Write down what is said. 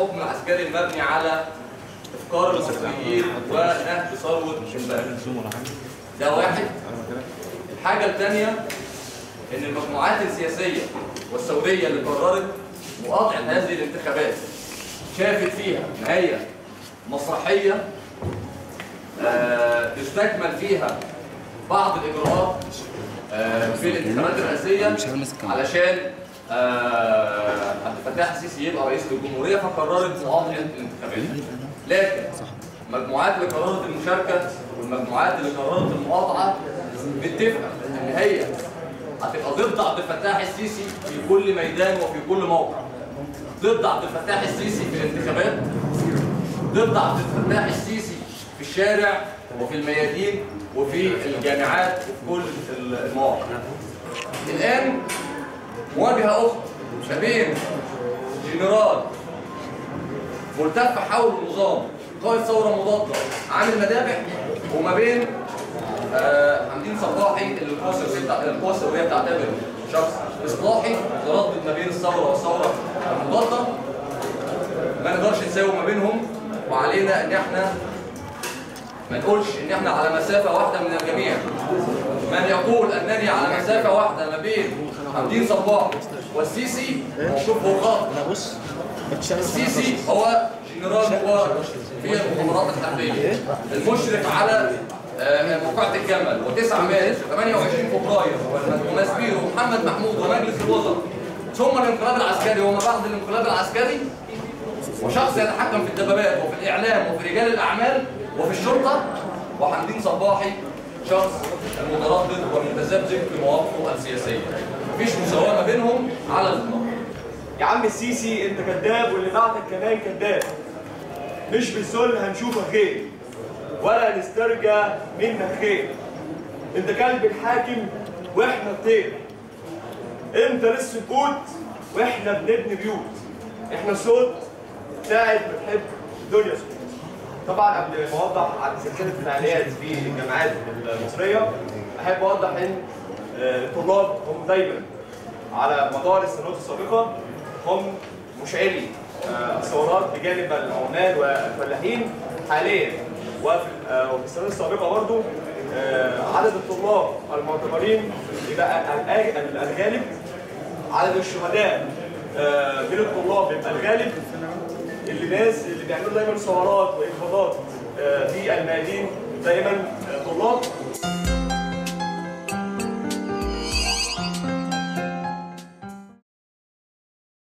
الحكم العسكري المبني على افكار المصريين ونهب ثروه البلد. ده واحد. الحاجه الثانيه ان المجموعات السياسيه والثوريه اللي قررت مقاطعه هذه الانتخابات شافت فيها ان هي مسرحيه تستكمل فيها بعض الاجراءات في الانتخابات الرئاسيه علشان عبد الفتاح السيسي يبقى رئيس للجمهوريه، فقررت مقاطعه الانتخابات. لكن المجموعات اللي قررت المشاركه والمجموعات اللي قررت المقاطعه متفقه ان هي هتبقى ضد عبد الفتاح السيسي في كل ميدان وفي كل موقع. ضد عبد الفتاح السيسي في الانتخابات، ضد عبد الفتاح السيسي في الشارع وفي الميادين وفي الجامعات وفي كل المواقع. الآن مواجهة أخرى ما بين جنرال ملتف حول النظام قائد ثورة مضادة عامل مذابح، وما بين حمدين صباحي اللي القوى الثورية بتعتبر شخص إصلاحي متردد ما بين الثورة والثورة المضادة. ما نقدرش نساوي ما بينهم، وعلينا ان احنا ما نقولش ان احنا على مسافه واحده من الجميع. من يقول انني على مسافه واحده ما بين حمدين صباح والسيسي موقفه خاطئ. السيسي هو جنرال قوى في المخابرات الحربيه المشرف على موقعة الجمل و9 مارس و28 فبراير ومسبير ومحمد محمود ومجلس الوزراء ثم الانقلاب العسكري وما بعد الانقلاب العسكري، وشخص يتحكم في الدبابات وفي الاعلام وفي رجال الاعمال وفي الشرطه، وحمدين صباحي شخص المتردد والمتذبذب في مواقفه السياسيه. مفيش مساواه ما بينهم على الاطلاق. يا عم السيسي انت كذاب واللي بعدك كمان كذاب. مش بالذل هنشوفك خير ولا نسترجى منك خير. انت كلب الحاكم واحنا الطير. انت للسكوت واحنا بنبني بيوت. احنا صوت ساعد بتحب الدنيا سكوت. طبعا قبل ما اوضح عن سلسله الفعاليات في الجامعات المصريه، احب اوضح ان الطلاب هم دايما على مدار السنوات السابقه هم مشعلي الثورات بجانب العمال والفلاحين. حاليا وفي السنوات السابقه برضو عدد الطلاب المعتبرين يبقى الغالب، عدد الشهداء من الطلاب يبقى الغالب. الناس اللي بيعملوا دايما ثورات وانقاذات في الميادين دايما طلاب.